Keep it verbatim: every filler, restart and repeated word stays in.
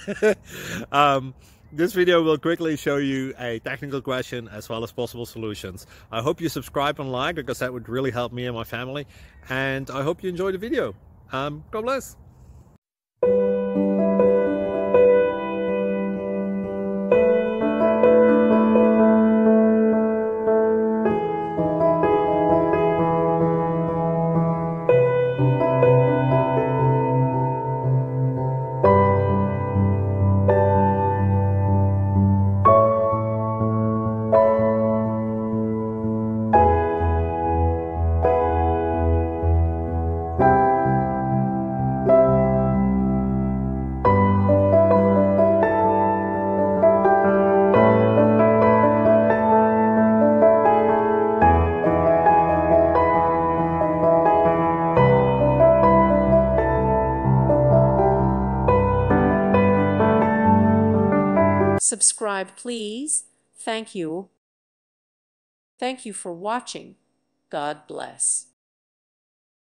um, this video will quickly show you a technical question as well as possible solutions. I hope you subscribe and like, because that would really help me and my family. And I hope you enjoy the video. Um, God bless. Subscribe, please. Thank you. Thank you for watching. God bless.